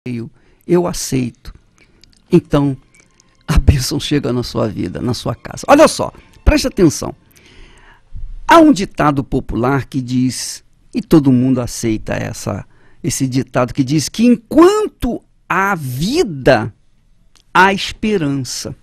eu aceito. Então, a bênção chega na sua vida, na sua casa. Olha só, preste atenção. Há um ditado popular que diz, e todo mundo aceita esse ditado, que diz que enquanto há vida, há esperança.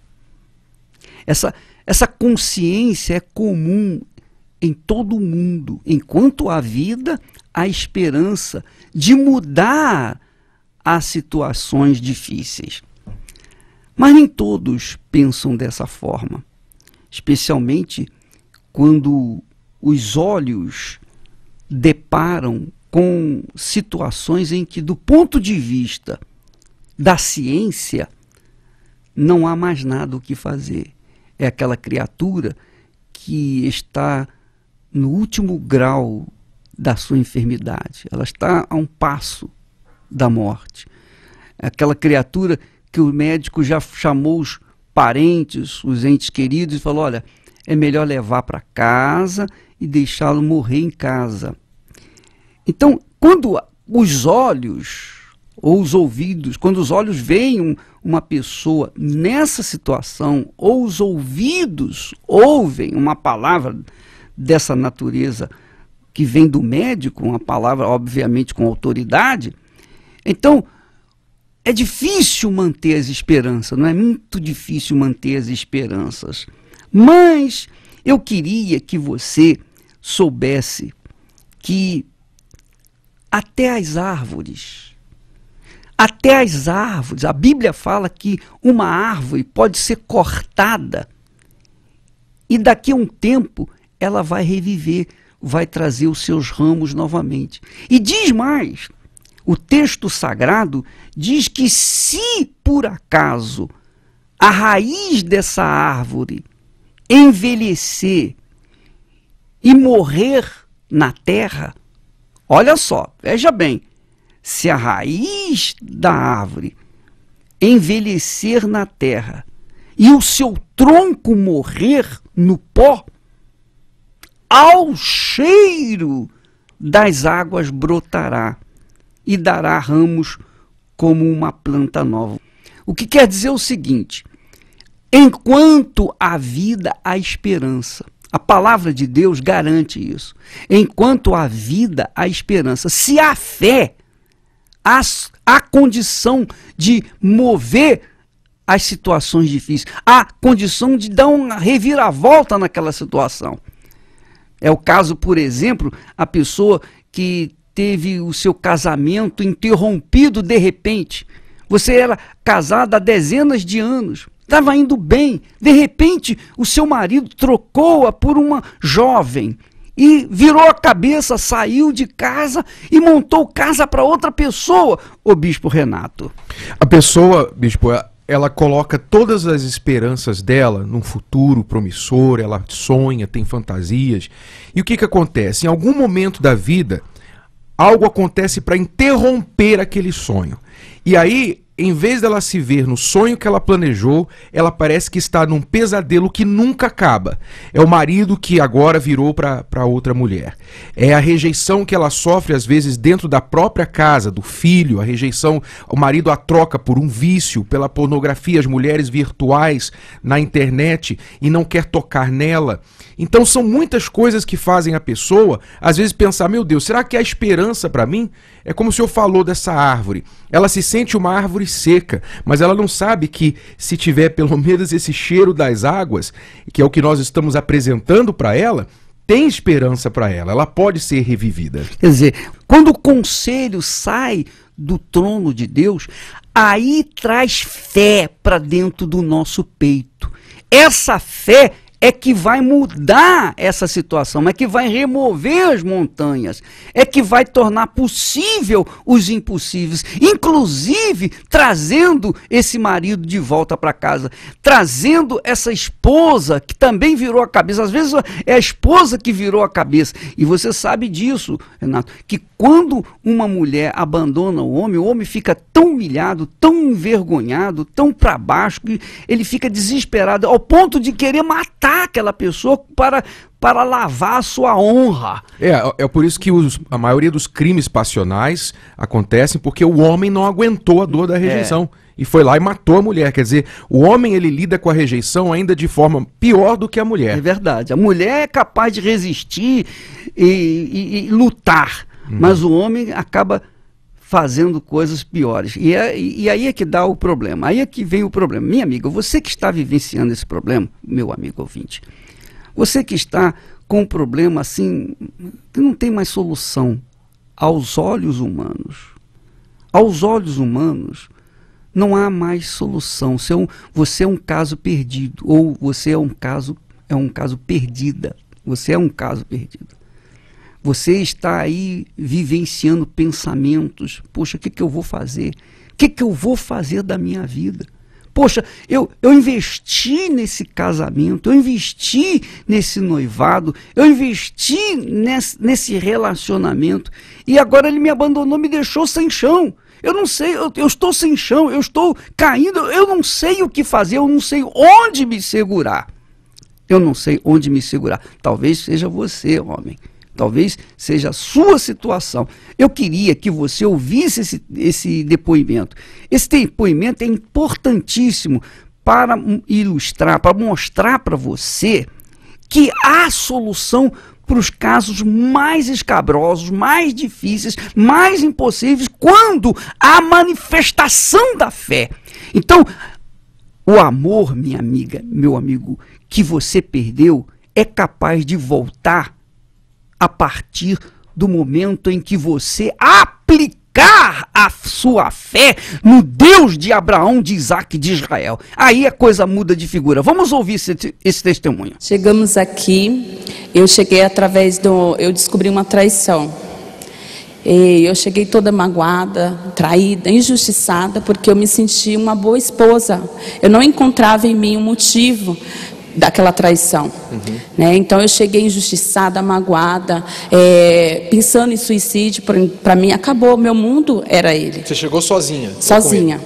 Essa consciência é comum em todo mundo. Enquanto há vida, há esperança de mudar as situações difíceis. Mas nem todos pensam dessa forma, especialmente quando os olhos deparam com situações em que, do ponto de vista da ciência, não há mais nada o que fazer. É aquela criatura que está no último grau da sua enfermidade. Ela está a um passo da morte. É aquela criatura que o médico já chamou os parentes, os entes queridos e falou, olha, é melhor levar para casa e deixá-lo morrer em casa. Então, quando os olhos ou os ouvidos, quando os olhos veem uma pessoa nessa situação, ou os ouvidos ouvem uma palavra dessa natureza que vem do médico, uma palavra obviamente com autoridade, então é difícil manter as esperanças, não é muito difícil manter as esperanças. Mas eu queria que você soubesse que até as árvores, a Bíblia fala que uma árvore pode ser cortada e daqui a um tempo ela vai reviver, vai trazer os seus ramos novamente. E diz mais, o texto sagrado diz que se por acaso a raiz dessa árvore envelhecer e morrer na terra, olha só, veja bem, se a raiz da árvore envelhecer na terra e o seu tronco morrer no pó, ao cheiro das águas brotará e dará ramos como uma planta nova. O que quer dizer o seguinte, enquanto há vida, há esperança. A palavra de Deus garante isso. Enquanto há vida, há esperança. Se há fé, há condição de mover as situações difíceis. Há condição de dar uma reviravolta naquela situação. É o caso, por exemplo, a pessoa que teve o seu casamento interrompido de repente. Você era casada há dezenas de anos, estava indo bem, de repente o seu marido trocou-a por uma jovem e virou a cabeça, saiu de casa e montou casa para outra pessoa, o bispo Renato. A pessoa, bispo, ela coloca todas as esperanças dela num futuro promissor, ela sonha, tem fantasias. E o que acontece? Em algum momento da vida, algo acontece para interromper aquele sonho. E aí, em vez dela se ver no sonho que ela planejou, ela parece que está num pesadelo que nunca acaba. É o marido que agora virou para outra mulher. É a rejeição que ela sofre, às vezes, dentro da própria casa, do filho. A rejeição, o marido a troca por um vício, pela pornografia, as mulheres virtuais na internet e não quer tocar nela. Então são muitas coisas que fazem a pessoa, às vezes, pensar, meu Deus, será que há esperança para mim? É como o senhor falou dessa árvore. Ela se sente uma árvore seca, mas ela não sabe que se tiver pelo menos esse cheiro das águas, que é o que nós estamos apresentando para ela, tem esperança para ela, ela pode ser revivida. Quer dizer, quando o conselho sai do trono de Deus, aí traz fé para dentro do nosso peito. Essa fé é que vai mudar essa situação, é que vai remover as montanhas, é que vai tornar possível os impossíveis, inclusive trazendo esse marido de volta para casa, trazendo essa esposa que também virou a cabeça. Às vezes é a esposa que virou a cabeça, e você sabe disso, Renato, que quando uma mulher abandona o homem fica tão humilhado, tão envergonhado, tão para baixo, que ele fica desesperado, ao ponto de querer matar aquela pessoa para lavar a sua honra. É por isso que a maioria dos crimes passionais acontecem porque o homem não aguentou a dor da rejeição. E foi lá e matou a mulher. Quer dizer, o homem ele lida com a rejeição ainda de forma pior do que a mulher. É verdade. A mulher é capaz de resistir e lutar, mas o homem acaba fazendo coisas piores. E aí é que dá o problema. Aí é que vem o problema. Minha amiga, você que está vivenciando esse problema, meu amigo ouvinte, você que está com um problema assim, que não tem mais solução aos olhos humanos. Aos olhos humanos, não há mais solução. Você é um caso perdido, ou você é um caso perdida. Você é um caso perdido. Você está aí vivenciando pensamentos. Poxa, o que eu vou fazer? O que eu vou fazer da minha vida? Poxa, eu investi nesse casamento, eu investi nesse noivado, eu investi nesse relacionamento, e agora ele me abandonou, me deixou sem chão. Eu não sei, eu estou sem chão, eu estou caindo, eu não sei o que fazer, eu não sei onde me segurar. Eu não sei onde me segurar. Talvez seja você, homem. Talvez seja a sua situação. Eu queria que você ouvisse esse depoimento. Esse depoimento é importantíssimo para ilustrar, para mostrar para você que há solução para os casos mais escabrosos, mais difíceis, mais impossíveis, quando há manifestação da fé. Então, o amor, minha amiga, meu amigo, que você perdeu, é capaz de voltar a partir do momento em que você aplicar a sua fé no Deus de Abraão, de Isaac e de Israel. Aí a coisa muda de figura. Vamos ouvir esse testemunho. Chegamos aqui, eu descobri uma traição. E eu cheguei toda magoada, traída, injustiçada, porque eu me senti uma boa esposa. Eu não encontrava em mim um motivo daquela traição, né? Então eu cheguei injustiçada, magoada, pensando em suicídio. Para mim acabou, meu mundo era ele. Você chegou sozinha? Sozinha.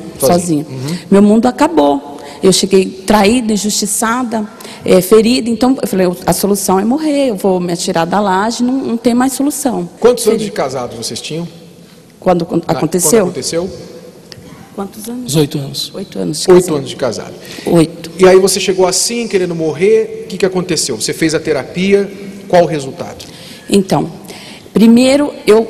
Meu mundo acabou. Eu cheguei traída, injustiçada, ferida. Então eu falei, a solução é morrer, eu vou me atirar da laje, não tem mais solução. Quantos anos de casados vocês tinham? Quando aconteceu? Quando aconteceu? Quantos anos? 8 anos. 8 anos de casado. 8 anos de casado. 8. E aí você chegou assim, querendo morrer, o que aconteceu? Você fez a terapia, qual o resultado? Então, primeiro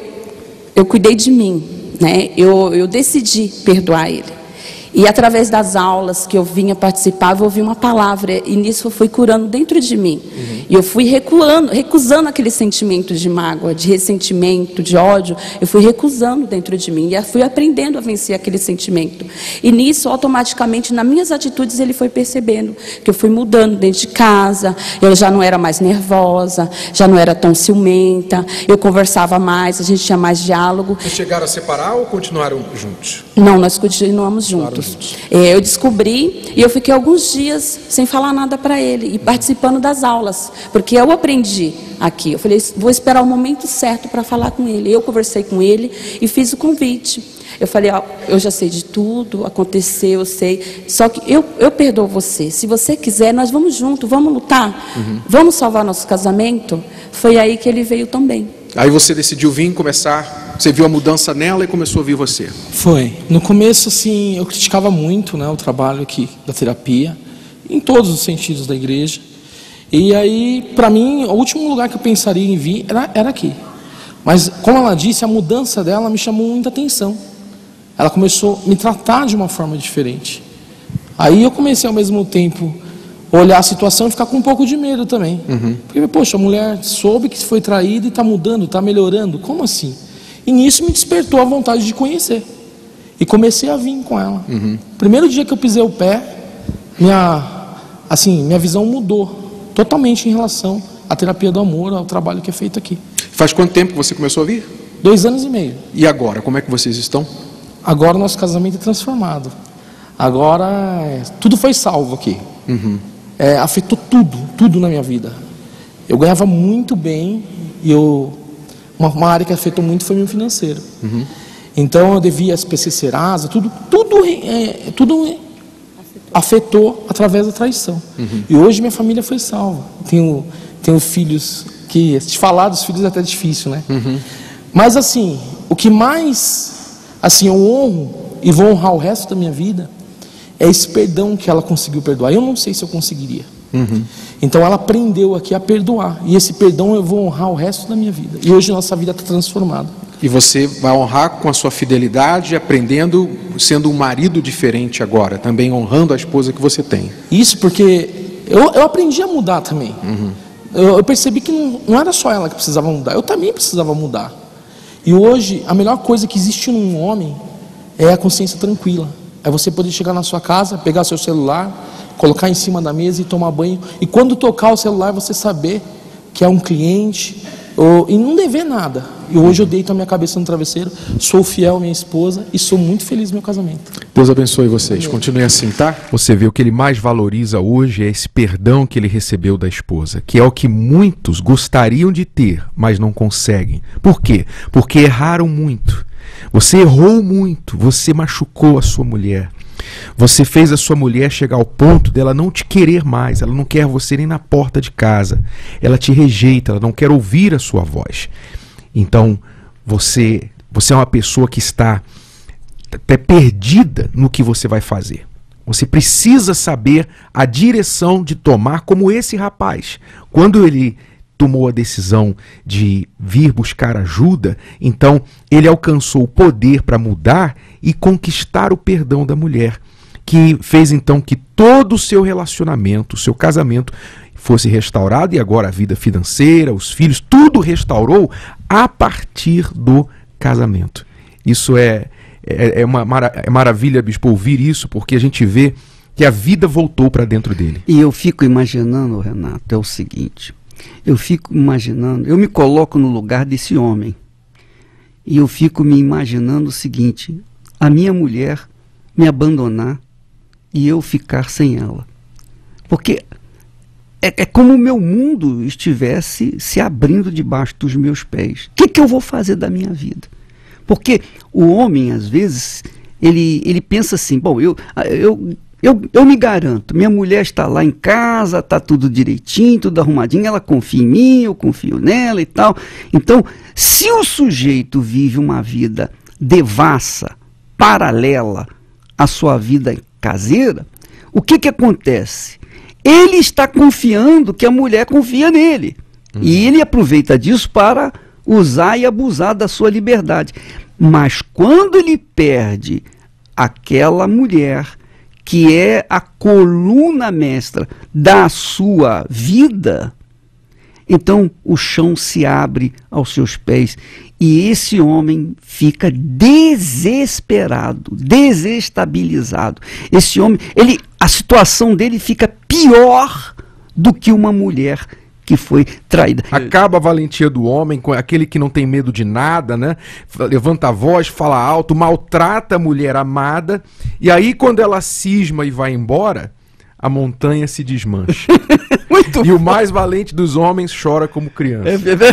eu cuidei de mim, né? Eu decidi perdoar ele. E através das aulas que eu vinha participar, eu ouvi uma palavra, e nisso eu fui curando dentro de mim. E eu fui recusando aquele sentimento de mágoa, de ressentimento, de ódio. Eu fui recusando dentro de mim, e fui aprendendo a vencer aquele sentimento. E nisso, automaticamente, nas minhas atitudes, ele foi percebendo que eu fui mudando dentro de casa, eu já não era mais nervosa, já não era tão ciumenta, eu conversava mais, a gente tinha mais diálogo. Vocês chegaram a separar ou continuaram juntos? Não, nós continuamos juntos. Eu descobri e eu fiquei alguns dias sem falar nada para ele e participando das aulas, porque eu aprendi aqui. Eu falei, vou esperar o momento certo para falar com ele. Eu conversei com ele e fiz o convite. Eu falei, eu já sei de tudo, aconteceu, eu sei, só que eu perdoo você. Se você quiser, nós vamos junto, vamos lutar, vamos salvar nosso casamento. Foi aí que ele veio também. Aí você decidiu vir começar, você viu a mudança nela e começou a vir você. Foi. No começo, assim, eu criticava muito, né, o trabalho aqui da terapia, em todos os sentidos da igreja. E aí, para mim, o último lugar que eu pensaria em vir era aqui. Mas, como ela disse, a mudança dela me chamou muita atenção. Ela começou a me tratar de uma forma diferente. Aí eu comecei, ao mesmo tempo, olhar a situação e ficar com um pouco de medo também. Porque, poxa, a mulher soube que foi traída e está mudando, está melhorando. Como assim? E nisso me despertou a vontade de conhecer. E comecei a vir com ela. Primeiro dia que eu pisei o pé, minha visão mudou totalmente em relação à terapia do amor, ao trabalho que é feito aqui. Faz quanto tempo que você começou a vir? 2 anos e meio. E agora, como é que vocês estão? Agora o nosso casamento é transformado. Agora tudo foi salvo aqui. Afetou tudo na minha vida. Eu ganhava muito bem e uma área que afetou muito foi meu financeiro. Então eu devia SPC Serasa, tudo afetou através da traição. E hoje minha família foi salva. Tenho filhos que, te falar dos filhos é até difícil, né? Mas assim, o que mais assim, eu honro e vou honrar o resto da minha vida é esse perdão que ela conseguiu perdoar. Eu não sei se eu conseguiria. Então ela aprendeu aqui a perdoar. E esse perdão eu vou honrar o resto da minha vida. E hoje nossa vida está transformada. E você vai honrar com a sua fidelidade, aprendendo, sendo um marido diferente agora, também honrando a esposa que você tem. Isso porque eu aprendi a mudar também. Eu percebi que não era só ela que precisava mudar, eu também precisava mudar. E hoje a melhor coisa que existe num homem é a consciência tranquila. É você poder chegar na sua casa, pegar seu celular, colocar em cima da mesa e tomar banho. E quando tocar o celular você saber que é um cliente e não dever nada. E hoje eu deito a minha cabeça no travesseiro, sou fiel à minha esposa e sou muito feliz no meu casamento. Deus abençoe vocês, continue assim, tá? Você vê, o que ele mais valoriza hoje é esse perdão que ele recebeu da esposa, que é o que muitos gostariam de ter, mas não conseguem. Por quê? Porque erraram muito. Você errou muito, você machucou a sua mulher. Você fez a sua mulher chegar ao ponto dela não te querer mais, ela não quer você nem na porta de casa, ela te rejeita, ela não quer ouvir a sua voz. Então, você é uma pessoa que está perdida no que você vai fazer. Você precisa saber a direção de tomar, como esse rapaz. Quando ele tomou a decisão de vir buscar ajuda, então ele alcançou o poder para mudar e conquistar o perdão da mulher, que fez então que todo o seu relacionamento, o seu casamento fosse restaurado, e agora a vida financeira, os filhos, tudo restaurou a partir do casamento. Isso é maravilha, bispo, ouvir isso, porque a gente vê que a vida voltou para dentro dele. E eu fico imaginando, Renato, é o seguinte, eu fico imaginando, eu me coloco no lugar desse homem, e eu fico me imaginando o seguinte, a minha mulher me abandonar e eu ficar sem ela. Porque é como o meu mundo estivesse se abrindo debaixo dos meus pés. O que eu vou fazer da minha vida? Porque o homem, às vezes, ele pensa assim, bom, eu me garanto, minha mulher está lá em casa, está tudo direitinho, tudo arrumadinho, ela confia em mim, eu confio nela e tal. Então, se o sujeito vive uma vida devassa, paralela à sua vida caseira, o que acontece? Ele está confiando que a mulher confia nele. E ele aproveita disso para usar e abusar da sua liberdade. Mas quando ele perde aquela mulher que é a coluna mestra da sua vida, então o chão se abre aos seus pés e esse homem fica desesperado, desestabilizado. Esse homem, a situação dele fica pior do que uma mulher que foi traída. Acaba a valentia do homem, com aquele que não tem medo de nada, né? Levanta a voz, fala alto, maltrata a mulher amada, e aí quando ela cisma e vai embora, a montanha se desmancha. Muito e o mais valente dos homens chora como criança.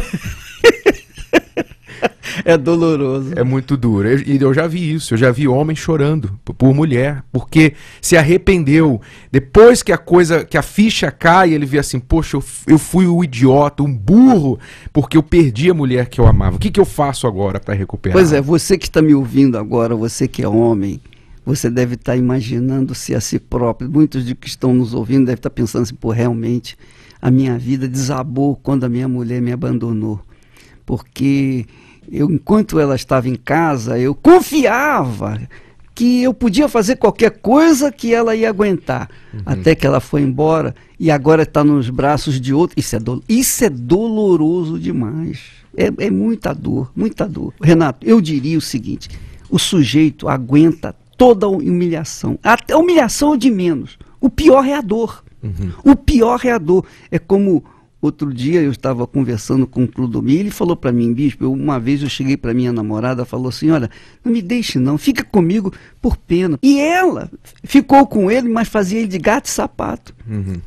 É doloroso. É muito duro. E eu já vi isso. Eu já vi homem chorando por mulher, porque se arrependeu. Depois que a ficha cai, ele vê assim, poxa, eu fui o idiota, um burro, porque eu perdi a mulher que eu amava. O que eu faço agora para recuperar? Pois é, você que está me ouvindo agora, você que é homem, você deve estar imaginando-se a si próprio. Muitos de que estão nos ouvindo devem estar pensando assim, pô, realmente a minha vida desabou quando a minha mulher me abandonou. Porque enquanto ela estava em casa, eu confiava que eu podia fazer qualquer coisa que ela ia aguentar. Até que ela foi embora e agora está nos braços de outro. Isso é doloroso demais. É muita dor, muita dor. Renato, eu diria o seguinte, o sujeito aguenta toda a humilhação. Até a humilhação é de menos. O pior é a dor. O pior é a dor. É como... Outro dia eu estava conversando com o Clodomir e ele falou para mim, bispo, uma vez eu cheguei para minha namorada, falou assim, olha, não me deixe não, fica comigo por pena. E ela ficou com ele, mas fazia ele de gato e sapato.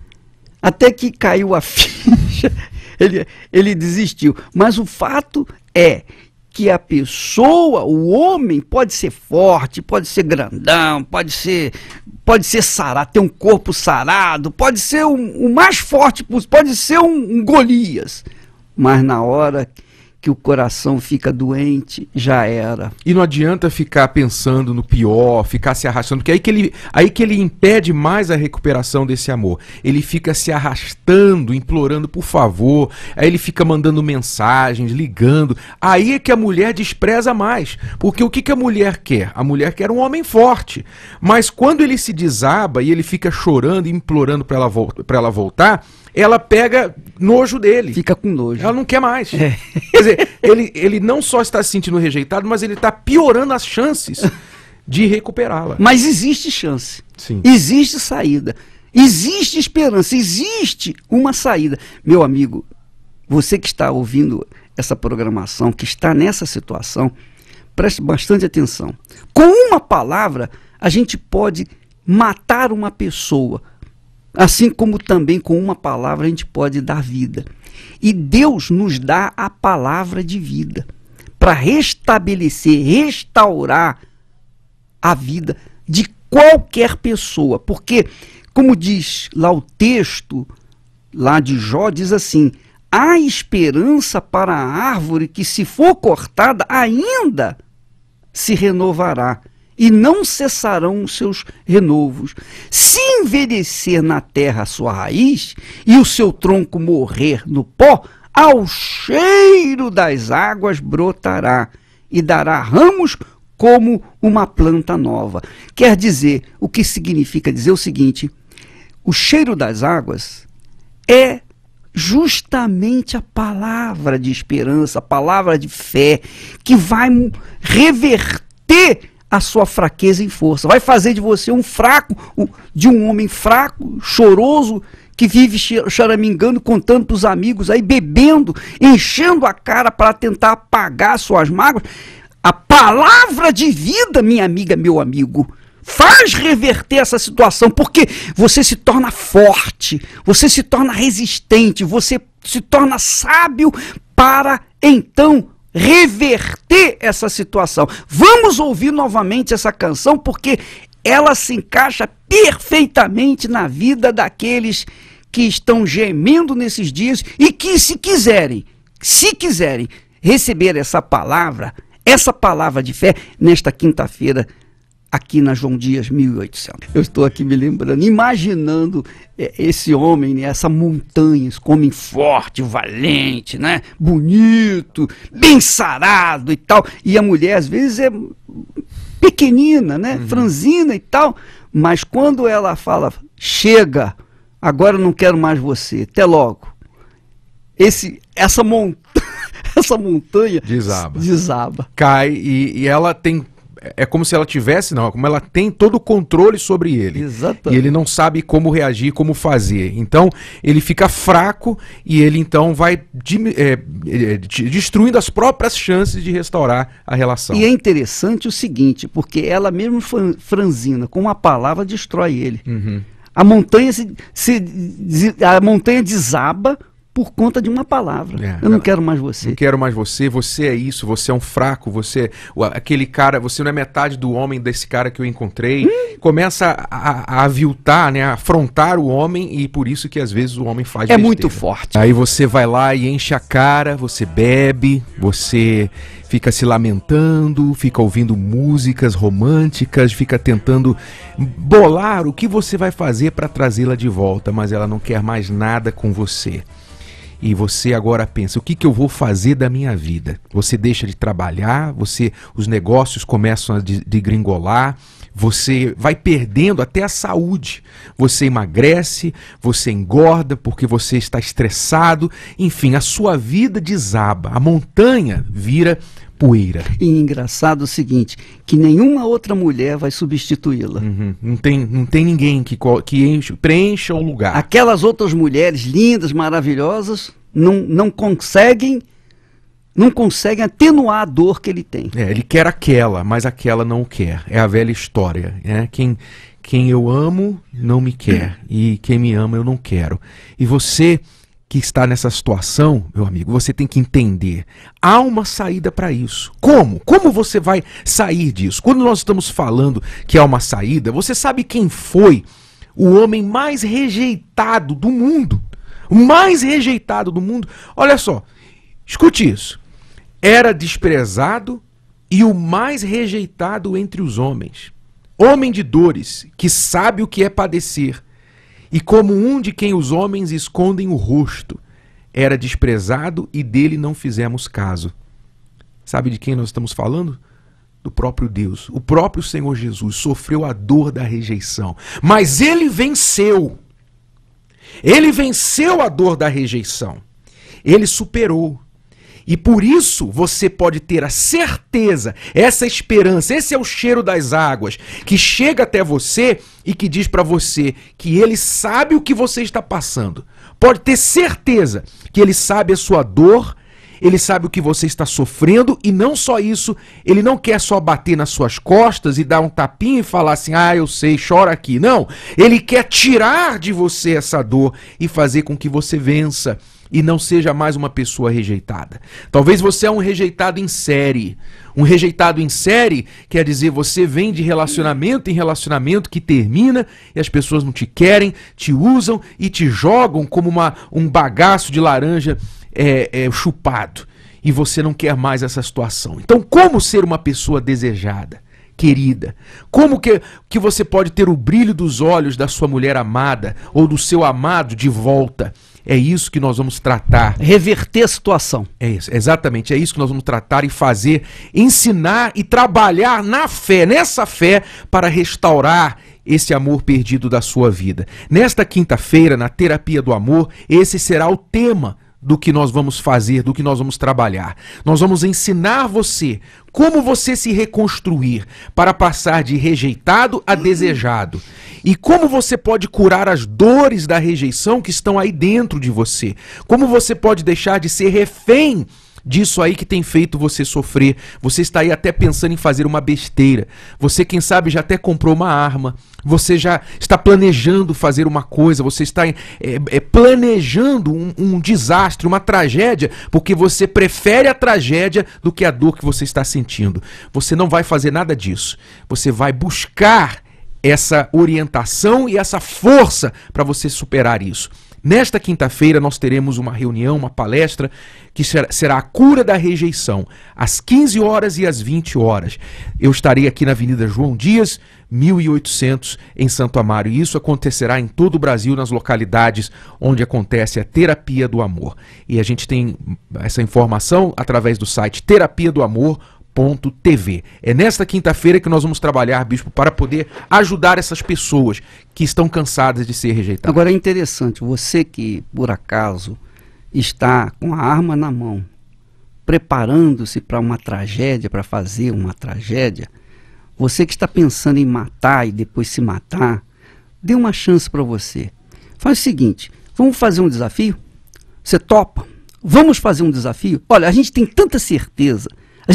Até que caiu a ficha, ele desistiu. Mas o fato é que a pessoa, o homem, pode ser forte, pode ser grandão, pode ser sarado, ter um corpo sarado, pode ser o mais forte, pode ser um Golias. Mas na hora que o coração fica doente, já era. E não adianta ficar pensando no pior, ficar se arrastando, porque aí que ele impede mais a recuperação desse amor. Ele fica se arrastando, implorando por favor, aí ele fica mandando mensagens, ligando. Aí é que a mulher despreza mais, porque o que a mulher quer? A mulher quer um homem forte, mas quando ele se desaba e ele fica chorando e implorando para ela voltar, ela pega nojo dele. Fica com nojo. Ela não quer mais. Quer dizer, ele não só está se sentindo rejeitado, mas ele está piorando as chances de recuperá-la. Mas existe chance. Sim. Existe saída. Existe esperança. Existe uma saída. Meu amigo, você que está ouvindo essa programação, que está nessa situação, preste bastante atenção. Com uma palavra, a gente pode matar uma pessoa. Assim como também com uma palavra a gente pode dar vida. E Deus nos dá a palavra de vida para restabelecer, restaurar a vida de qualquer pessoa. Porque, como diz lá o texto lá de Jó, diz assim: há esperança para a árvore que, se for cortada, ainda se renovará. E não cessarão os seus renovos. Se envelhecer na terra a sua raiz, e o seu tronco morrer no pó, ao cheiro das águas brotará, e dará ramos como uma planta nova. Quer dizer, o que significa dizer o seguinte: o cheiro das águas é justamente a palavra de esperança, a palavra de fé, que vai reverter a sua fraqueza em força. Vai fazer de você um fraco, de um homem fraco, choroso, que vive choramingando, contando para os amigos, aí bebendo, enchendo a cara para tentar apagar suas mágoas. A palavra de vida, minha amiga, meu amigo, faz reverter essa situação, porque você se torna forte, você se torna resistente, você se torna sábio para então reverter essa situação. Vamos ouvir novamente essa canção, porque ela se encaixa perfeitamente na vida daqueles que estão gemendo nesses dias e que, se quiserem receber essa palavra de fé, nesta quinta-feira, aqui na João Dias 1800. Eu estou aqui me lembrando, imaginando esse homem, né, essa montanha, esse homem forte, valente, né, bonito, bem sarado e tal. E a mulher, às vezes, é pequenina, né, franzina e tal. Mas quando ela fala, chega, agora eu não quero mais você, até logo. Essa montanha desaba. Cai e ela tem... É como se ela tivesse, não, como ela tem todo o controle sobre ele. Exatamente. E ele não sabe como reagir, como fazer. Então, ele fica fraco e ele então vai destruindo as próprias chances de restaurar a relação. E é interessante o seguinte, porque ela mesmo franzina, com uma palavra destrói ele. A montanha a montanha desaba por conta de uma palavra. Eu não quero mais você. Não quero mais você, você é isso, você é um fraco, você aquele cara, você não é metade do homem desse cara que eu encontrei. Começa a aviltar, né, a afrontar o homem, e por isso que às vezes o homem faz besteira. Muito forte. Aí você vai lá e enche a cara, você bebe, você fica se lamentando, fica ouvindo músicas românticas, fica tentando bolar o que você vai fazer para trazê-la de volta, mas ela não quer mais nada com você. E você agora pensa, o que eu vou fazer da minha vida? Você deixa de trabalhar, os negócios começam a degringolar, você vai perdendo até a saúde. Você emagrece, você engorda porque você está estressado. Enfim, a sua vida desaba, a montanha vira poeira. E engraçado o seguinte, que nenhuma outra mulher vai substituí-la. Não tem ninguém que preencha o lugar. Aquelas outras mulheres lindas, maravilhosas, não conseguem atenuar a dor que ele tem. Ele quer aquela, mas aquela não o quer. É a velha história. Quem eu amo não me quer, e quem me ama eu não quero. E você que está nessa situação, meu amigo, você tem que entender. Há uma saída para isso. Como? Como você vai sair disso? Quando nós estamos falando que há uma saída, você sabe quem foi o homem mais rejeitado do mundo? O mais rejeitado do mundo? Olha só, escute isso. Era desprezado e o mais rejeitado entre os homens. Homem de dores, que sabe o que é padecer. E como um de quem os homens escondem o rosto, era desprezado e dele não fizemos caso. Sabe de quem nós estamos falando? Do próprio Deus. O próprio Senhor Jesus sofreu a dor da rejeição. Mas ele venceu. Ele venceu a dor da rejeição. Ele superou. E por isso você pode ter a certeza, essa esperança, esse é o cheiro das águas, que chega até você e que diz para você que ele sabe o que você está passando. Pode ter certeza que ele sabe a sua dor, ele sabe o que você está sofrendo e não só isso, ele não quer só bater nas suas costas e dar um tapinha e falar assim, ah, eu sei, chora aqui. Não, ele quer tirar de você essa dor e fazer com que você vença. E não seja mais uma pessoa rejeitada. Talvez você é um rejeitado em série. Um rejeitado em série quer dizer você vem de relacionamento em relacionamento que termina e as pessoas não te querem, te usam e te jogam como um bagaço de laranja chupado. E você não quer mais essa situação. Então, como ser uma pessoa desejada, querida? Como que você pode ter o brilho dos olhos da sua mulher amada ou do seu amado de volta? É isso que nós vamos tratar. Reverter a situação. É isso, exatamente. É isso que nós vamos tratar e fazer, ensinar e trabalhar na fé, nessa fé, para restaurar esse amor perdido da sua vida. Nesta quinta-feira, na Terapia do Amor, esse será o tema do que nós vamos fazer, do que nós vamos trabalhar. Nós vamos ensinar você como você se reconstruir para passar de rejeitado a desejado. E como você pode curar as dores da rejeição que estão aí dentro de você. Como você pode deixar de ser refém disso aí que tem feito você sofrer. Você está aí até pensando em fazer uma besteira. Você, quem sabe, já até comprou uma arma. Você já está planejando fazer uma coisa. Você está planejando um desastre, uma tragédia, porque você prefere a tragédia do que a dor que você está sentindo. Você não vai fazer nada disso. Você vai buscar essa orientação e essa força para você superar isso. Nesta quinta-feira nós teremos uma reunião, uma palestra, que será a cura da rejeição, às 15 horas e às 20 horas. Eu estarei aqui na Avenida João Dias, 1800, em Santo Amaro. E isso acontecerá em todo o Brasil, nas localidades onde acontece a Terapia do Amor. E a gente tem essa informação através do site terapiadoamor.tv. É nesta quinta-feira que nós vamos trabalhar, bispo, para poder ajudar essas pessoas que estão cansadas de ser rejeitadas. Agora é interessante, você que por acaso está com a arma na mão, preparando-se para uma tragédia, para fazer uma tragédia, você que está pensando em matar e depois se matar, dê uma chance para você. Faz o seguinte, vamos fazer um desafio? Você topa? Vamos fazer um desafio? Olha, a gente tem tanta certeza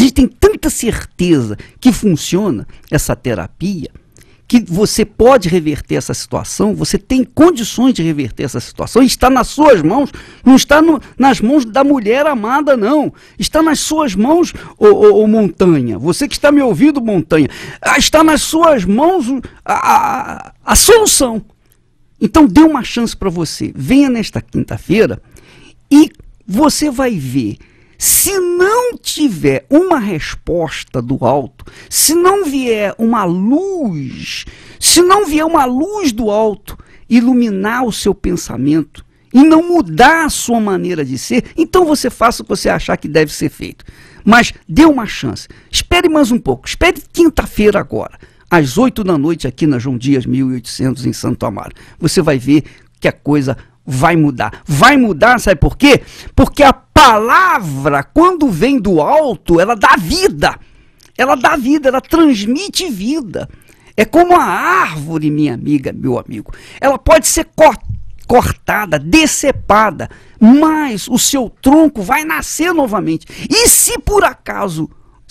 que funciona essa terapia, que você pode reverter essa situação, você tem condições de reverter essa situação, está nas suas mãos, não está nas mãos da mulher amada, não. Está nas suas mãos, ô Montanha, você que está me ouvindo, Montanha, está nas suas mãos a solução. Então dê uma chance para você, venha nesta quinta-feira e você vai ver. Se não tiver uma resposta do alto, se não vier uma luz do alto iluminar o seu pensamento e não mudar a sua maneira de ser, então você faça o que você achar que deve ser feito. Mas dê uma chance. Espere mais um pouco. Espere quinta-feira agora, às 8 da noite, aqui na João Dias, 1800, em Santo Amaro. Você vai ver que a coisa vai mudar. Vai mudar, sabe por quê? Porque a palavra, quando vem do alto, ela dá vida. Ela dá vida, ela transmite vida. É como a árvore, minha amiga, meu amigo. Ela pode ser cortada, decepada, mas o seu tronco vai nascer novamente. E se por acaso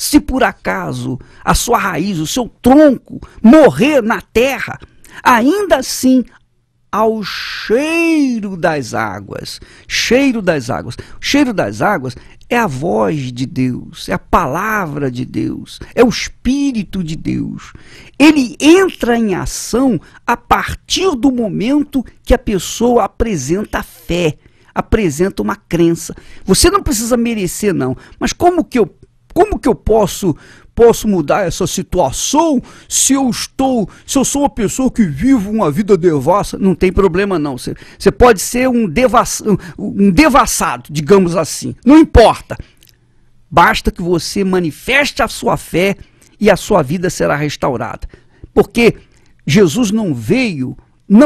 a sua raiz, o seu tronco morrer na terra, ainda assim ao cheiro das águas. Cheiro das águas. O cheiro das águas é a voz de Deus, é a palavra de Deus, é o Espírito de Deus. Ele entra em ação a partir do momento que a pessoa apresenta a fé, apresenta uma crença. Você não precisa merecer, não. Mas como que eu posso mudar essa situação se eu sou uma pessoa que vive uma vida devassa? Não tem problema, não. Você pode ser um devassado, digamos assim. Não importa. Basta que você manifeste a sua fé e a sua vida será restaurada. Porque Jesus não veio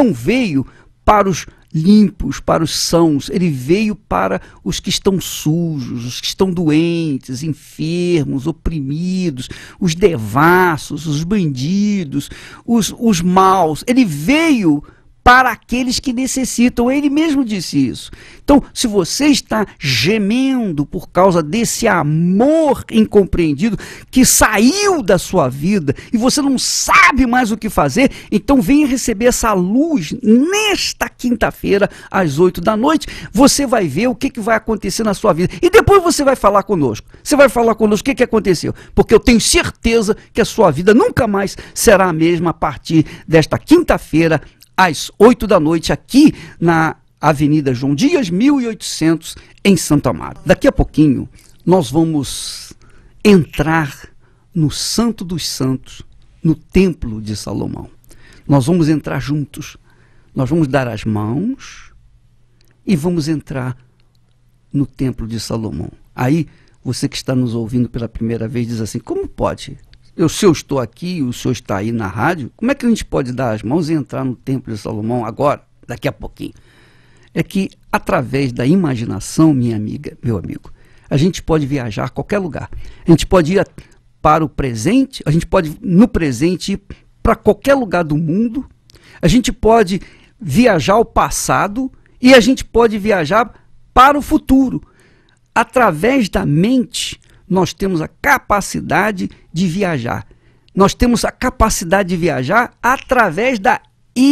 para os limpos, para os sãos. Ele veio para os que estão sujos, os que estão doentes, enfermos, oprimidos, os devassos, os bandidos, os maus. Ele veio para aqueles que necessitam. Ele mesmo disse isso. Então, se você está gemendo por causa desse amor incompreendido que saiu da sua vida e você não sabe mais o que fazer, então venha receber essa luz nesta quinta-feira às 8 da noite. Você vai ver o que vai acontecer na sua vida e depois você vai falar conosco. Você vai falar conosco o que aconteceu, porque eu tenho certeza que a sua vida nunca mais será a mesma a partir desta quinta-feira às 8 da noite, aqui na Avenida João Dias, 1800, em Santo Amaro. Daqui a pouquinho, nós vamos entrar no Santo dos Santos, no Templo de Salomão. Nós vamos entrar juntos, nós vamos dar as mãos e vamos entrar no Templo de Salomão. Aí, você que está nos ouvindo pela primeira vez diz assim, como pode? Se eu estou aqui, o senhor está aí na rádio, como é que a gente pode dar as mãos e entrar no Templo de Salomão agora, daqui a pouquinho? É que, através da imaginação, minha amiga, meu amigo, a gente pode viajar a qualquer lugar. A gente pode ir para o presente, a gente pode, no presente, ir para qualquer lugar do mundo, a gente pode viajar ao passado e a gente pode viajar para o futuro. Através da mente, nós temos a capacidade de viajar. Nós temos a capacidade de viajar através da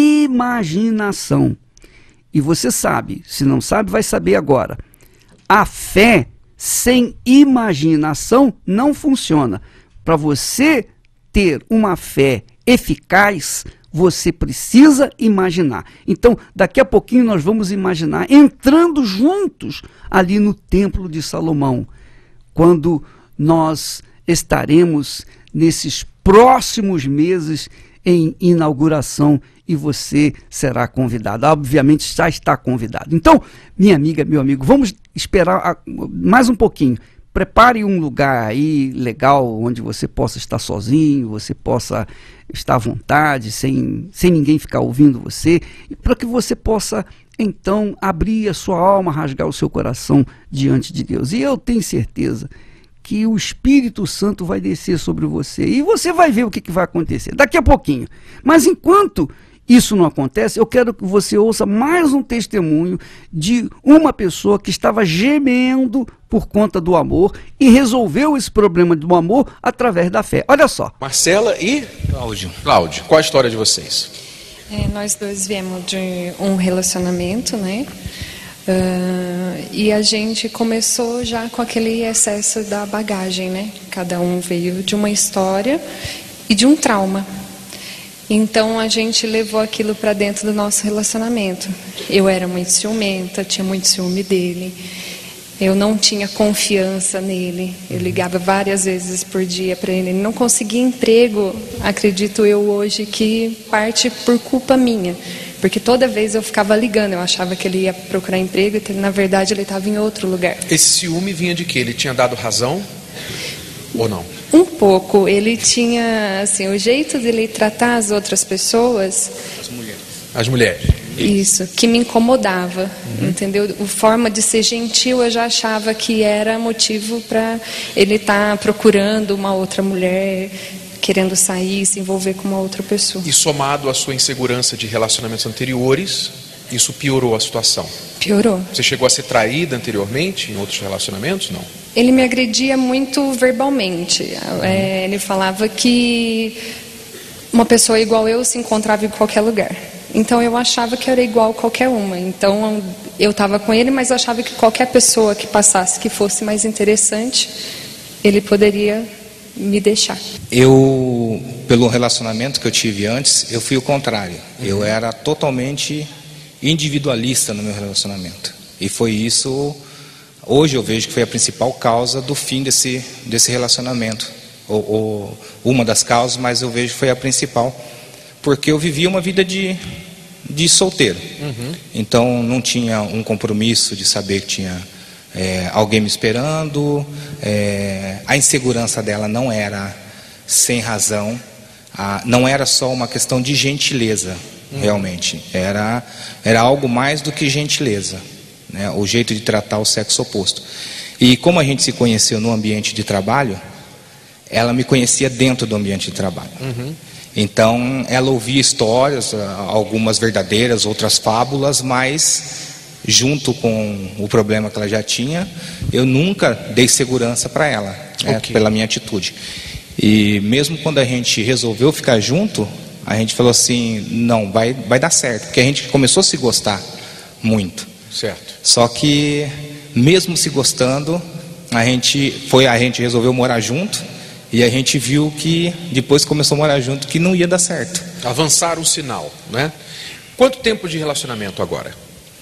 imaginação. E você sabe, se não sabe, vai saber agora. A fé sem imaginação não funciona. Para você ter uma fé eficaz, você precisa imaginar. Então, daqui a pouquinho nós vamos imaginar entrando juntos ali no Templo de Salomão, quando nós estaremos nesses próximos meses em inauguração e você será convidado. Obviamente já está convidado. Então, minha amiga, meu amigo, vamos esperar mais um pouquinho. Prepare um lugar aí legal, onde você possa estar sozinho, você possa estar à vontade, sem ninguém ficar ouvindo você, para que você possa, então, abrir a sua alma, rasgar o seu coração diante de Deus. E eu tenho certeza que o Espírito Santo vai descer sobre você e você vai ver o que vai acontecer daqui a pouquinho. Mas enquanto isso não acontece, eu quero que você ouça mais um testemunho de uma pessoa que estava gemendo por conta do amor e resolveu esse problema do amor através da fé. Olha só. Marcela e Cláudio, qual a história de vocês? Nós dois viemos de um relacionamento, né? E a gente começou já com aquele excesso da bagagem, né? Cada um veio de uma história e de um trauma. Então a gente levou aquilo para dentro do nosso relacionamento. Eu era muito ciumenta, tinha muito ciúme dele. Eu não tinha confiança nele. Eu ligava várias vezes por dia para ele. Ele não conseguia emprego, acredito eu hoje, que parte por culpa minha. Porque toda vez eu ficava ligando, eu achava que ele ia procurar emprego e na verdade ele estava em outro lugar. Esse ciúme vinha de quê? Ele tinha dado razão ou não? Um pouco. Ele tinha, assim, o jeito dele tratar as outras pessoas... As mulheres. Isso, que me incomodava, entendeu? A forma de ser gentil eu já achava que era motivo para ele estar procurando uma outra mulher, querendo sair, se envolver com uma outra pessoa. E somado à sua insegurança de relacionamentos anteriores, isso piorou a situação? Piorou. Você chegou a ser traída anteriormente em outros relacionamentos? Não. Ele me agredia muito verbalmente. Ele falava que uma pessoa igual eu se encontrava em qualquer lugar. Então eu achava que era igual qualquer uma. Então eu estava com ele, mas eu achava que qualquer pessoa que passasse, que fosse mais interessante, ele poderia me deixar. Eu, pelo relacionamento que eu tive antes, eu fui o contrário. Eu era totalmente individualista no meu relacionamento. E foi isso, hoje eu vejo que foi a principal causa do fim desse relacionamento. Ou uma das causas, mas eu vejo que foi a principal. Porque eu vivia uma vida de solteiro. Então não tinha um compromisso de saber que tinha alguém me esperando. A insegurança dela não era sem razão. Não era só uma questão de gentileza, realmente. Era algo mais do que gentileza, né? O jeito de tratar o sexo oposto. E como a gente se conheceu no ambiente de trabalho, ela me conhecia dentro do ambiente de trabalho. Então ela ouvia histórias, algumas verdadeiras, outras fábulas, mas junto com o problema que ela já tinha, eu nunca dei segurança para ela, né, pela minha atitude. E mesmo quando a gente resolveu ficar junto, a gente falou assim, não, vai dar certo, porque a gente começou a se gostar muito. Certo. Só que mesmo se gostando, a gente resolveu morar junto. E a gente viu que, depois que começou a morar junto, que não ia dar certo. Avançar o sinal, né? Quanto tempo de relacionamento agora?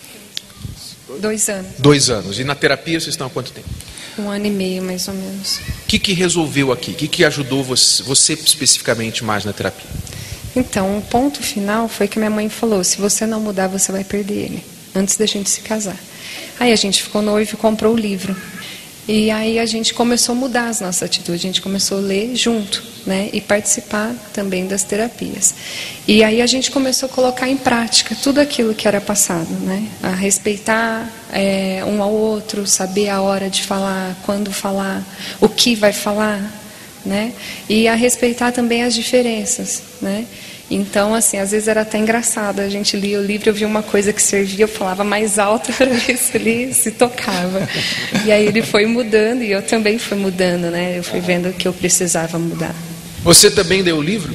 2 anos. 2 anos. E na terapia vocês estão há quanto tempo? 1 ano e meio, mais ou menos. O que resolveu aqui? O que ajudou você especificamente mais na terapia? Então, o ponto final foi que minha mãe falou, se você não mudar, você vai perder ele, antes da gente se casar. Aí a gente ficou noivo e comprou o livro. E aí a gente começou a mudar as nossas atitudes, a gente começou a ler junto, né? E participar também das terapias. E aí a gente começou a colocar em prática tudo aquilo que era passado, né? A respeitar um ao outro, saber a hora de falar, quando falar, o que vai falar, né? E a respeitar também as diferenças, né? Então, assim, às vezes era até engraçado, a gente lia o livro, eu via uma coisa que servia, eu falava mais alto, para ver se ele se tocava. E aí ele foi mudando, e eu também fui mudando, né? Eu fui vendo que eu precisava mudar. Você também leu o livro?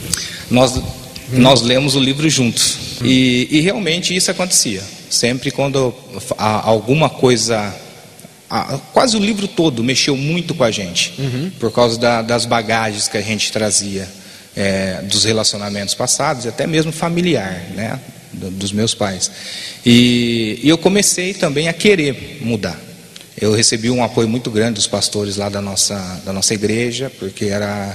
Nós lemos o livro juntos. E realmente isso acontecia. Sempre quando alguma coisa... quase o livro todo mexeu muito com a gente, por causa das bagagens que a gente trazia. Dos relacionamentos passados e até mesmo familiar, né, dos meus pais. E eu comecei também a querer mudar. Eu recebi um apoio muito grande dos pastores lá da nossa igreja, porque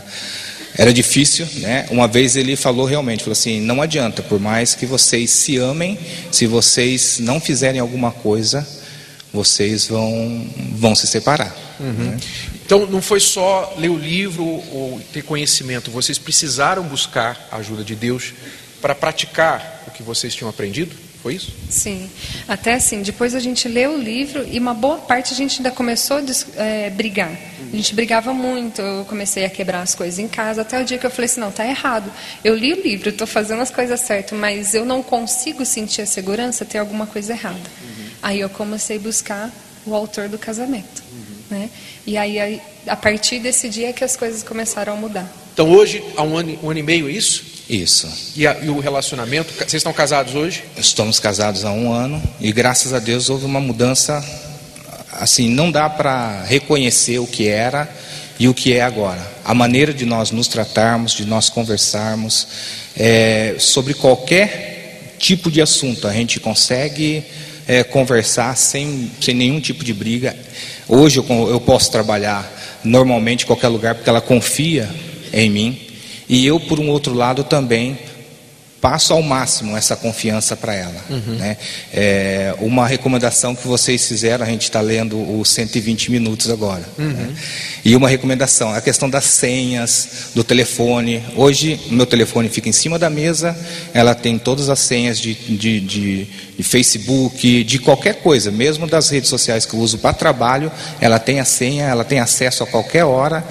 era difícil, né? Uma vez ele falou assim, não adianta, por mais que vocês se amem, se vocês não fizerem alguma coisa, vocês vão se separar. Né? Então não foi só ler o livro ou ter conhecimento, vocês precisaram buscar a ajuda de Deus para praticar o que vocês tinham aprendido? Foi isso? Sim, até assim, depois a gente leu o livro e uma boa parte a gente ainda começou a brigar. A gente brigava muito, eu comecei a quebrar as coisas em casa, até o dia que eu falei assim, não, tá errado. Eu li o livro, estou fazendo as coisas certas, mas eu não consigo sentir a segurança, tem alguma coisa errada. Aí eu comecei a buscar o autor do casamento. Né? E aí, a partir desse dia é que as coisas começaram a mudar. Então hoje, há um ano e meio, é isso? Isso. E o relacionamento, vocês estão casados hoje? Estamos casados há 1 ano e graças a Deus houve uma mudança, assim, não dá para reconhecer o que era e o que é agora. A maneira de nós nos tratarmos, de nós conversarmos, sobre qualquer tipo de assunto, a gente consegue conversar sem nenhum tipo de briga. Hoje eu posso trabalhar normalmente em qualquer lugar porque ela confia em mim. E eu, por um outro lado, também passo ao máximo essa confiança para ela. Né? Uma recomendação que vocês fizeram, a gente está lendo os 120 minutos agora. Né? E uma recomendação, a questão das senhas, do telefone. Hoje, o meu telefone fica em cima da mesa, ela tem todas as senhas de Facebook, de qualquer coisa, mesmo das redes sociais que eu uso para trabalho, ela tem a senha, ela tem acesso a qualquer hora,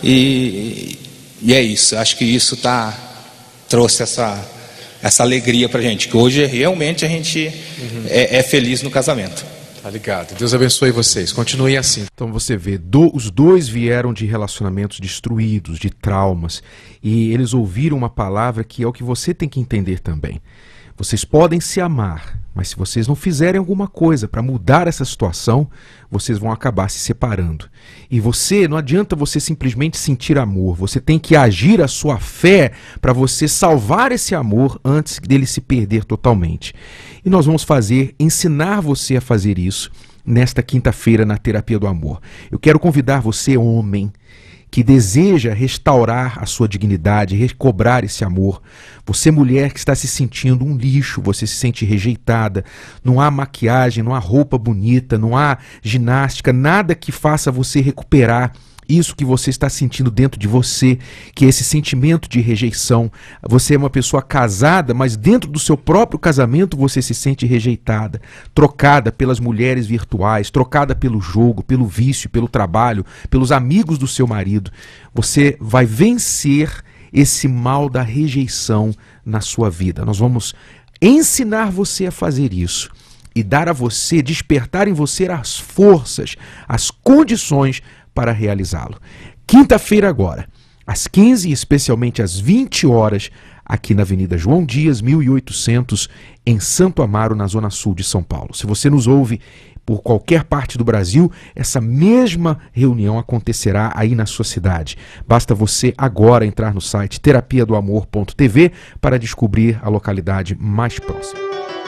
e é isso. Acho que isso trouxe essa alegria pra gente, que hoje realmente a gente é feliz no casamento. Tá ligado. Deus abençoe vocês. Continuem assim. Então você vê, os dois vieram de relacionamentos destruídos, de traumas, e eles ouviram uma palavra que é o que você tem que entender também. Vocês podem se amar, mas se vocês não fizerem alguma coisa para mudar essa situação, vocês vão acabar se separando. E não adianta você simplesmente sentir amor, você tem que agir a sua fé para você salvar esse amor antes dele se perder totalmente. E nós vamos ensinar você a fazer isso nesta quinta-feira na Terapia do Amor. Eu quero convidar você, homem, que deseja restaurar a sua dignidade, recobrar esse amor. Você, mulher, que está se sentindo um lixo, você se sente rejeitada, não há maquiagem, não há roupa bonita, não há ginástica, nada que faça você recuperar isso que você está sentindo dentro de você, que é esse sentimento de rejeição. Você é uma pessoa casada, mas dentro do seu próprio casamento você se sente rejeitada, trocada pelas mulheres virtuais, trocada pelo jogo, pelo vício, pelo trabalho, pelos amigos do seu marido. Você vai vencer esse mal da rejeição na sua vida. Nós vamos ensinar você a fazer isso e dar a você, despertar em você as forças, as condições para realizá-lo. Quinta-feira agora, às 15 e especialmente às 20 horas, aqui na Avenida João Dias, 1800, em Santo Amaro, na Zona Sul de São Paulo. Se você nos ouve por qualquer parte do Brasil, essa mesma reunião acontecerá aí na sua cidade. Basta você agora entrar no site terapiadoamor.tv para descobrir a localidade mais próxima.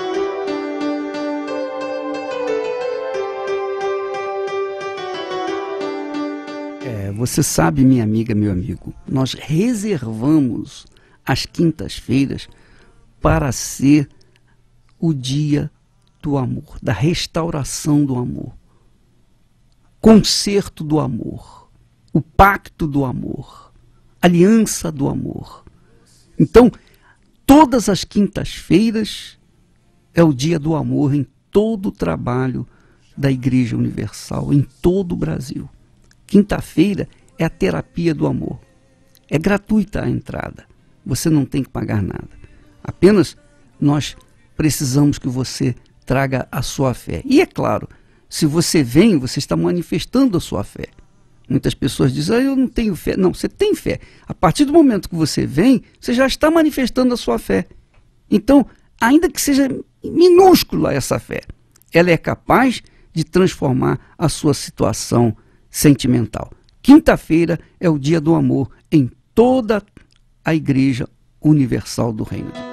Você sabe, minha amiga, meu amigo, nós reservamos as quintas-feiras para ser o dia do amor, da restauração do amor, concerto do amor, o pacto do amor, aliança do amor. Então, todas as quintas-feiras é o dia do amor em todo o trabalho da Igreja Universal, em todo o Brasil. Quinta-feira é a terapia do amor. É gratuita a entrada. Você não tem que pagar nada. Apenas nós precisamos que você traga a sua fé. E é claro, se você vem, você está manifestando a sua fé. Muitas pessoas dizem, eu não tenho fé. Não, você tem fé. A partir do momento que você vem, você já está manifestando a sua fé. Então, ainda que seja minúscula essa fé, ela é capaz de transformar a sua situação sentimental. Quinta-feira é o dia do amor em toda a Igreja Universal do Reino de Deus.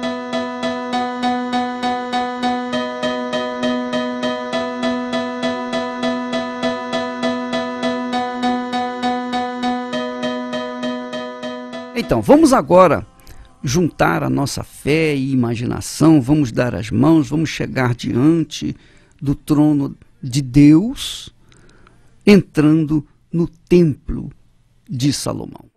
Então, vamos agora juntar a nossa fé e imaginação, vamos dar as mãos, vamos chegar diante do trono de Deus, entrando no templo de Salomão.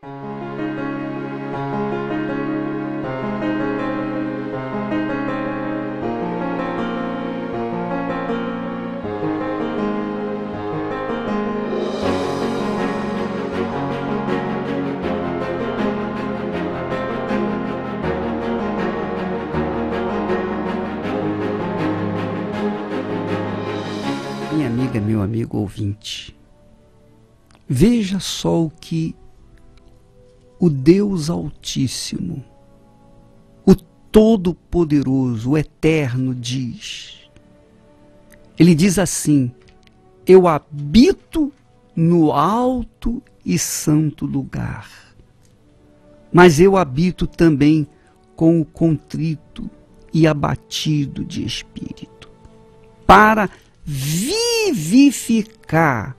Minha amiga, meu amigo ouvinte, veja só o que o Deus Altíssimo, o Todo-Poderoso, o Eterno diz. Ele diz assim: eu habito no alto e santo lugar, mas eu habito também com o contrito e abatido de espírito, para vivificar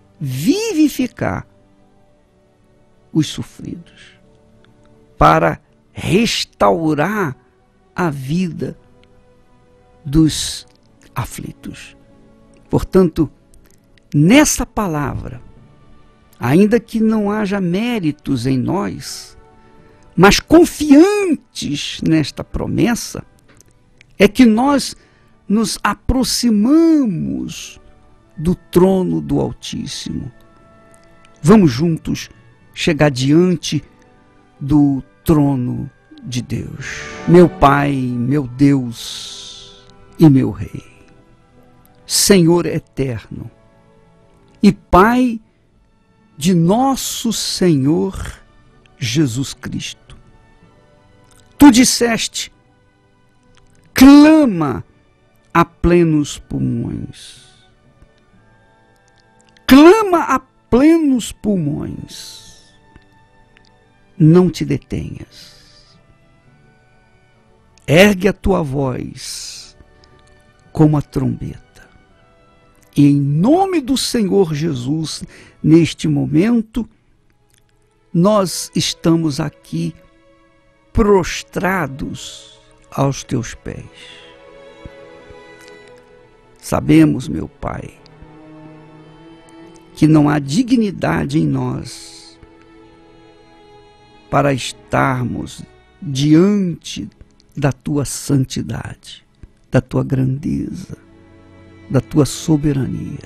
os sofridos, para restaurar a vida dos aflitos. Portanto, nessa palavra, ainda que não haja méritos em nós, mas confiantes nesta promessa, é que nós nos aproximamos do trono do Altíssimo. Vamos juntos chegar diante do trono de Deus. Meu Pai, meu Deus e meu Rei, Senhor eterno e Pai de nosso Senhor Jesus Cristo. Tu disseste clama a plenos pulmões. Clama a plenos pulmões. Não te detenhas. Ergue a tua voz como a trombeta. E em nome do Senhor Jesus, neste momento, nós estamos aqui prostrados aos teus pés. Sabemos, meu Pai, que não há dignidade em nós para estarmos diante da tua santidade, da tua grandeza, da tua soberania.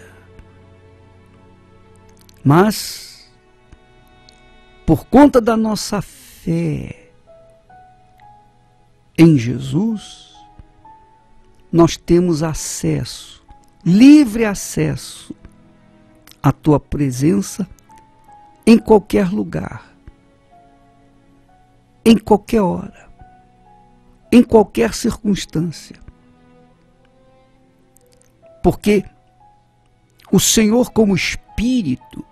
Mas, por conta da nossa fé em Jesus, nós temos acesso, livre acesso à tua presença em qualquer lugar, em qualquer hora, em qualquer circunstância. Porque o Senhor, como Espírito,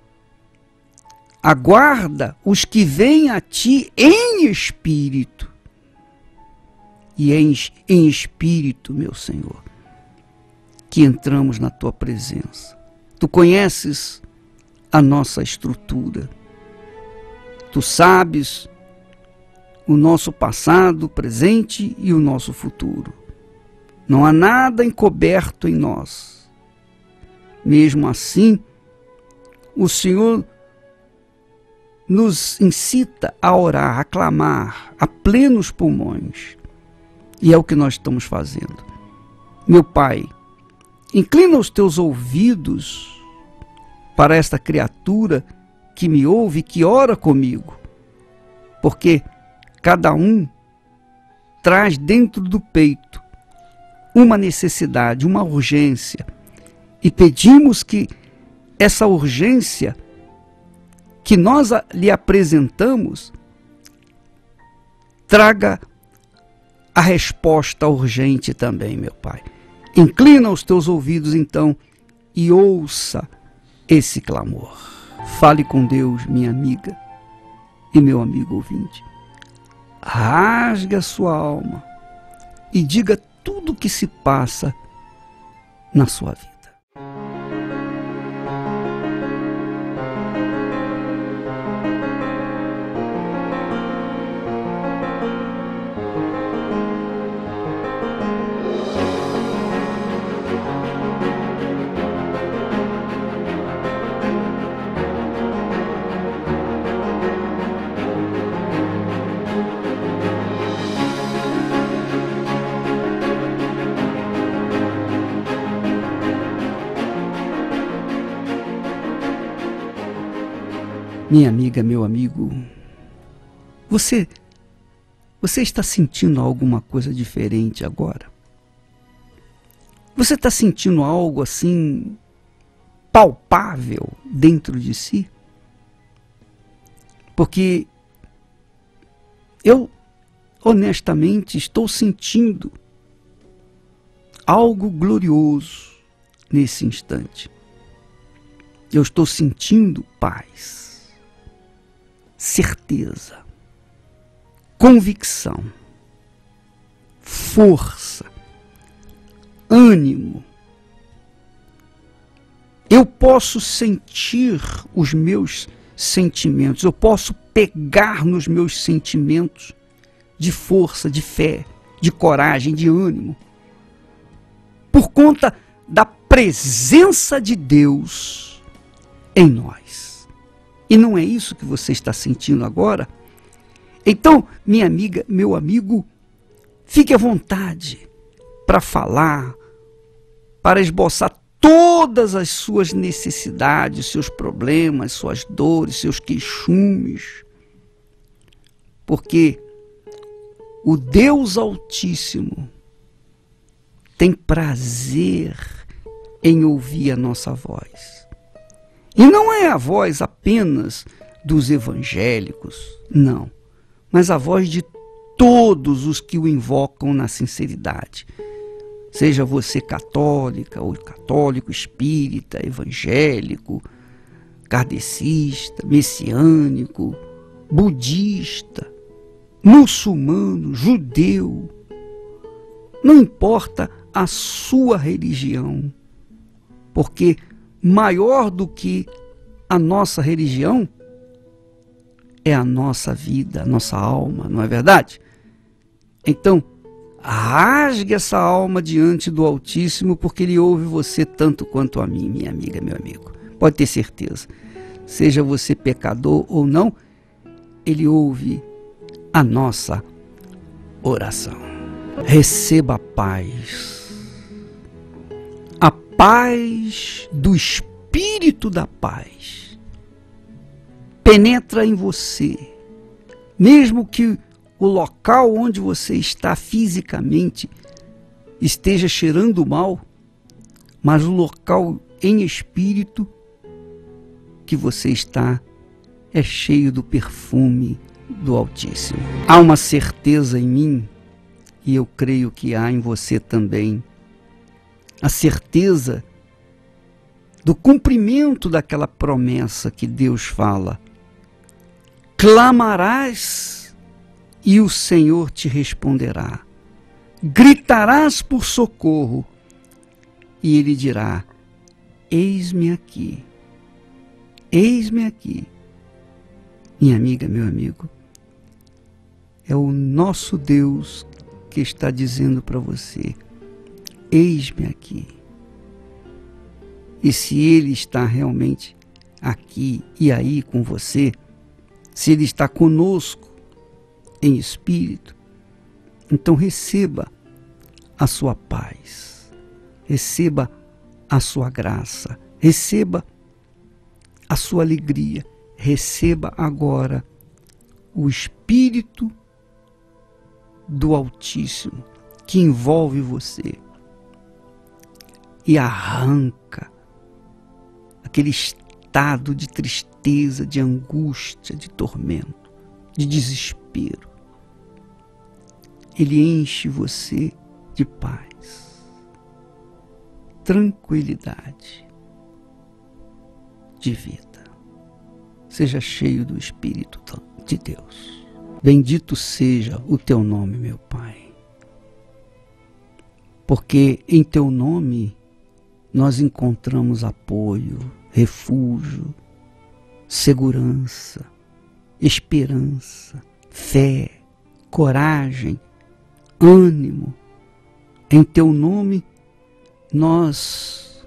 aguarda os que vêm a ti em espírito. E é em espírito, meu Senhor, que entramos na tua presença. Tu conheces a nossa estrutura. Tu sabes o nosso passado, presente e o nosso futuro. Não há nada encoberto em nós. Mesmo assim, o Senhor nos incita a orar, a clamar a plenos pulmões. E é o que nós estamos fazendo. Meu Pai, inclina os teus ouvidos para esta criatura que me ouve, que ora comigo. Porque cada um traz dentro do peito uma necessidade, uma urgência. E pedimos que essa urgência que nós lhe apresentamos traga a resposta urgente também, meu Pai. Inclina os teus ouvidos, então, e ouça esse clamor. Fale com Deus, minha amiga e meu amigo ouvinte. Rasgue a sua alma e diga tudo o que se passa na sua vida. Minha amiga, meu amigo, você está sentindo alguma coisa diferente agora? Você está sentindo algo assim palpável dentro de si? Porque eu, honestamente, estou sentindo algo glorioso nesse instante. Eu estou sentindo paz, certeza, convicção, força, ânimo. Eu posso sentir os meus sentimentos, eu posso pegar nos meus sentimentos de força, de fé, de coragem, de ânimo, por conta da presença de Deus em nós. E não é isso que você está sentindo agora? Então, minha amiga, meu amigo, fique à vontade para falar, para esboçar todas as suas necessidades, seus problemas, suas dores, seus queixumes. Porque o Deus Altíssimo tem prazer em ouvir a nossa voz. E não é a voz apenas dos evangélicos, não, mas a voz de todos os que o invocam na sinceridade. Seja você católica ou católico, espírita, evangélico, kardecista, messiânico, budista, muçulmano, judeu, não importa a sua religião, porque maior do que a nossa religião é a nossa vida, a nossa alma, não é verdade? Então, rasgue essa alma diante do Altíssimo, porque Ele ouve você tanto quanto a mim, minha amiga, meu amigo. Pode ter certeza. Seja você pecador ou não, Ele ouve a nossa oração. Receba a paz. A paz do Espírito da paz penetra em você, mesmo que o local onde você está fisicamente esteja cheirando mal, mas o local em espírito que você está é cheio do perfume do Altíssimo. Há uma certeza em mim, e eu creio que há em você também, a certeza do cumprimento daquela promessa que Deus fala: clamarás e o Senhor te responderá, gritarás por socorro e Ele dirá: eis-me aqui, eis-me aqui. Minha amiga, meu amigo, é o nosso Deus que está dizendo para você: eis-me aqui. E se Ele está realmente aqui e aí com você, se Ele está conosco em espírito, então receba a sua paz, receba a sua graça, receba a sua alegria, receba agora o Espírito do Altíssimo que envolve você e arranca aquele estado de tristeza, de angústia, de tormento, de desespero. Ele enche você de paz, tranquilidade, de vida. Seja cheio do Espírito de Deus. Bendito seja o teu nome, meu Pai, porque em teu nome nós encontramos apoio, refúgio, segurança, esperança, fé, coragem, ânimo. Em teu nome nós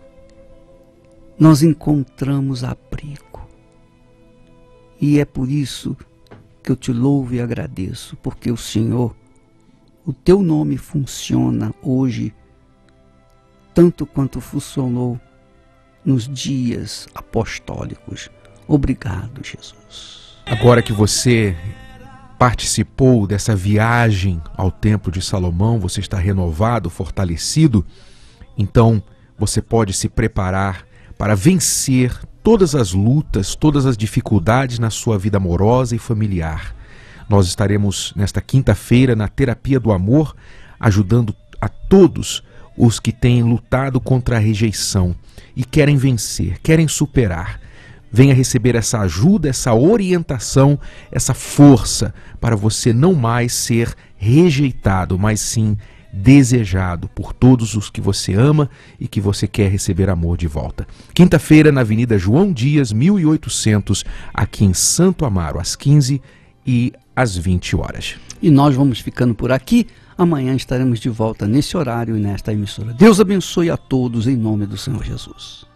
encontramos abrigo. E é por isso que eu te louvo e agradeço, porque o Senhor, o teu nome funciona hoje tanto quanto funcionou nos dias apostólicos. Obrigado, Jesus. Agora que você participou dessa viagem ao Templo de Salomão, você está renovado, fortalecido, então você pode se preparar para vencer todas as lutas, todas as dificuldades na sua vida amorosa e familiar. Nós estaremos nesta quinta-feira na Terapia do Amor, ajudando a todos os que têm lutado contra a rejeição e querem vencer, querem superar. Venha receber essa ajuda, essa orientação, essa força para você não mais ser rejeitado, mas sim desejado por todos os que você ama e que você quer receber amor de volta. Quinta-feira na Avenida João Dias, 1800, aqui em Santo Amaro, às 15 e às 20 horas. E nós vamos ficando por aqui. Amanhã estaremos de volta nesse horário e nesta emissora. Deus abençoe a todos em nome do Senhor Jesus.